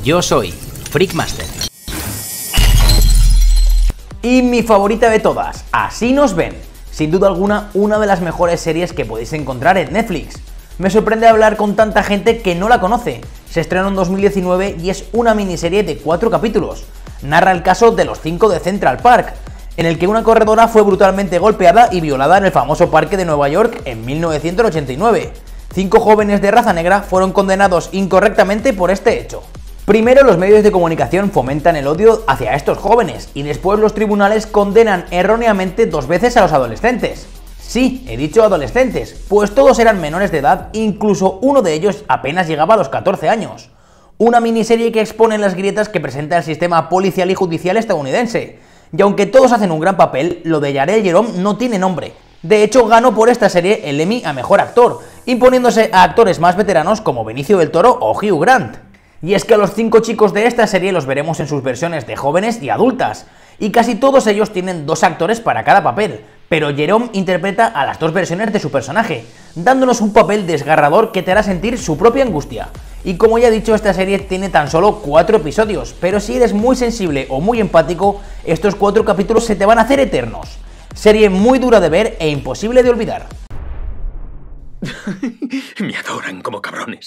Yo soy Freakmaster. Y mi favorita de todas, Así nos ven. Sin duda alguna, una de las mejores series que podéis encontrar en Netflix. Me sorprende hablar con tanta gente que no la conoce. Se estrenó en 2019 y es una miniserie de 4 capítulos. Narra el caso de los 5 de Central Park, en el que una corredora fue brutalmente golpeada y violada en el famoso parque de Nueva York en 1989. 5 jóvenes de raza negra fueron condenados incorrectamente por este hecho. Primero, los medios de comunicación fomentan el odio hacia estos jóvenes y después los tribunales condenan erróneamente 2 veces a los adolescentes. Sí, he dicho adolescentes, pues todos eran menores de edad, incluso uno de ellos apenas llegaba a los 14 años. Una miniserie que expone las grietas que presenta el sistema policial y judicial estadounidense. Y aunque todos hacen un gran papel, lo de Yarel Jerome no tiene nombre. De hecho, ganó por esta serie el Emmy a Mejor Actor, imponiéndose a actores más veteranos como Benicio del Toro o Hugh Grant. Y es que a los 5 chicos de esta serie los veremos en sus versiones de jóvenes y adultas, y casi todos ellos tienen 2 actores para cada papel, pero Jerome interpreta a las 2 versiones de su personaje, dándonos un papel desgarrador que te hará sentir su propia angustia. Y como ya he dicho, esta serie tiene tan solo 4 episodios, pero si eres muy sensible o muy empático, estos 4 capítulos se te van a hacer eternos. Serie muy dura de ver e imposible de olvidar. Me adoran como cabrones.